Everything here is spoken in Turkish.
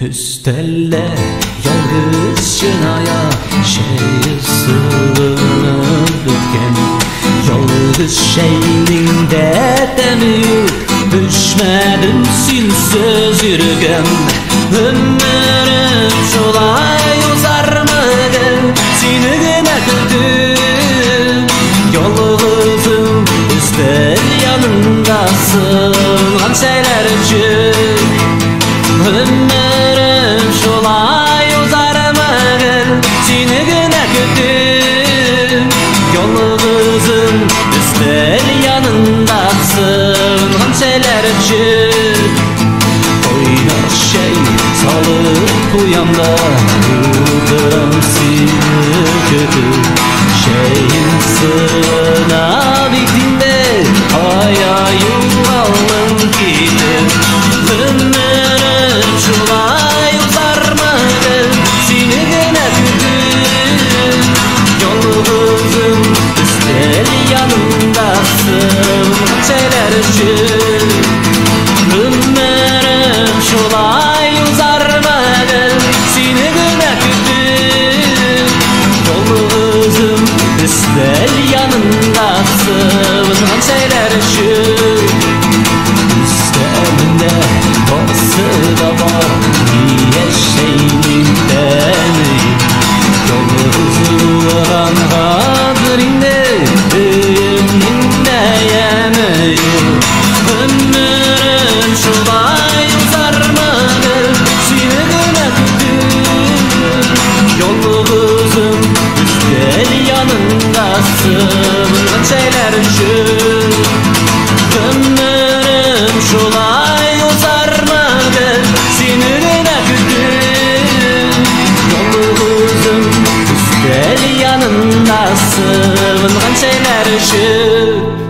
Üstelle yalnız şınaya sığınıp bitken yalnız şeyinin demi düşmedim sinsiz yürügen ömrüm şolay uzarmadı seni gene kürdüm yalnızım üstel yanındasın şeyler için ömrüm şolay uzarmadı seni gene kürdüm yalnızım üstel yanındasın şeyler için oynar şey salıp uyanda uyduram seni kötü şeyin sığına bittiğinde hayayım alın gider ömrüm şolay uzarmadı seni gene kürdüm yalnızım üstel yanındasın şeyler için ömrüm şolay uzarmadı seni gene kürdüm yalnızım üstel yanındasın şeyler için üstelimde bası da var niye şeyin demi yalnızlığın kadrinde önünde yemeğim ömrüm şolay uzarmadı seni gene kürdüm yalnızım üstel yanındasın şeyler için ömrüm şolay uzarmadı seni gene kürdüm yalnızım üstel yanındasın şeyler için